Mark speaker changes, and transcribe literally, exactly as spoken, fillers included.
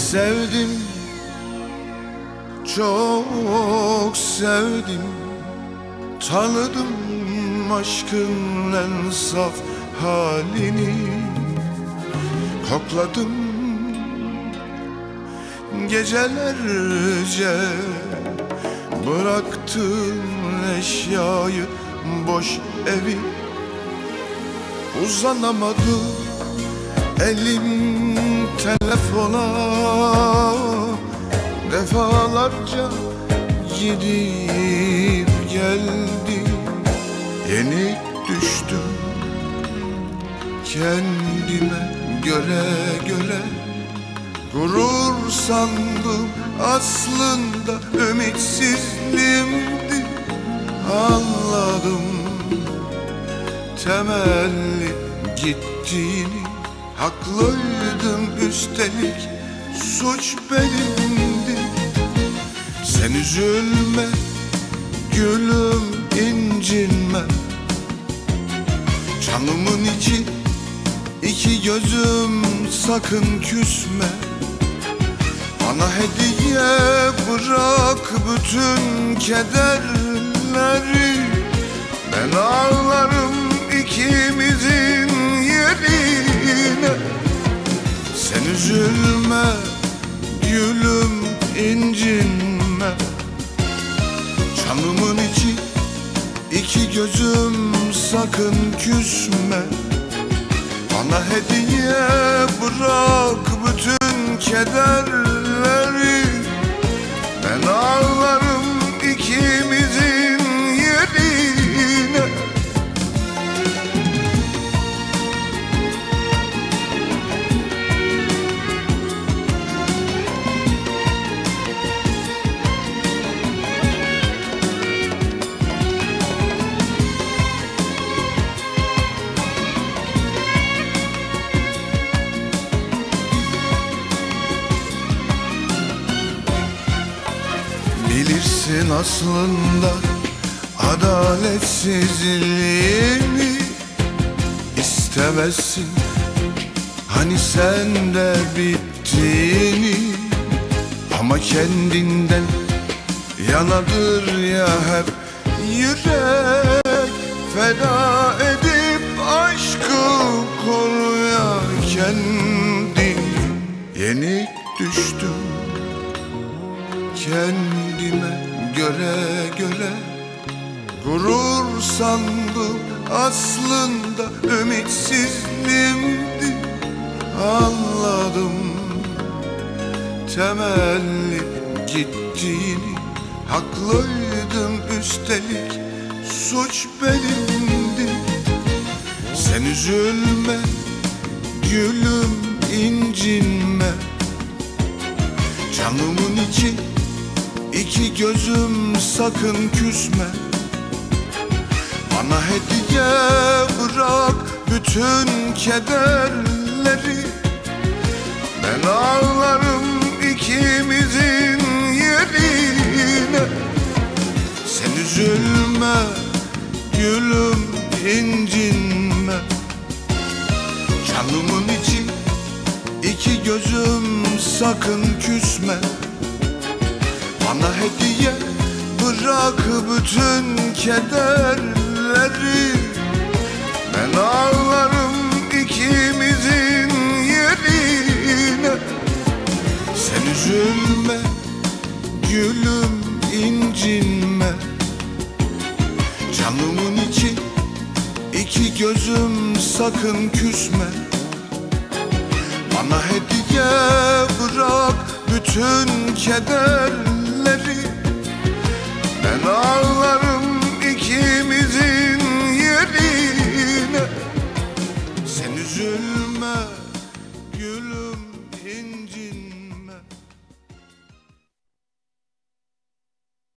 Speaker 1: Sevdim, çok sevdim. Tanıdım aşkın en saf halini. Kokladım gecelerce, bıraktım eşyayı, boş evi. Uzanamadım elim telefona, defalarca gidip geldi. Yenik düştüm kendime göre göre. Gurur sandım aslında ümitsizliğimdi. Anladım temelli gittiğini. Haklıydım üstelik, suç benimdi. Sen üzülme gülüm, incinme. Canımın içi iki gözüm, sakın küsme. Bana hediye bırak bütün kederleri. Ben ağlarım ikimizin yerine. Sen üzülme gülüm, incinme. Canımın içi iki gözüm, sakın küsme. Bana hediye bırak bütün kederleri. Ben ağlarım ikimizin yerine. Bilirsin aslında adaletsizliğimi, istemezsin hani sen de bittiğini. Ama kendinden yanadır ya hep yürek, feda edip aşkı koruya kendini. Yenik düştüm kendime göre göre. Gurur sandım aslında ümitsizliğimdi. Anladım temelli gittiğini. Haklıydım üstelik, suç benimdi. Sen üzülme gülüm, incinme. Canımın içi iki gözüm, sakın küsme. Bana hediye bırak bütün kederleri. Ben ağlarım ikimizin yerine. Sen üzülme gülüm, incinme. Canımın içi iki gözüm, sakın küsme. Bana hediye bırak bütün kederleri. Ben ağlarım ikimizin yerine. Sen üzülme gülüm, incinme. Canımın içi iki gözüm, sakın küsme. Bana hediye bırak bütün kederleri. Ben ağlarım ikimizin yerine. Sen üzülme gülüm, incinme.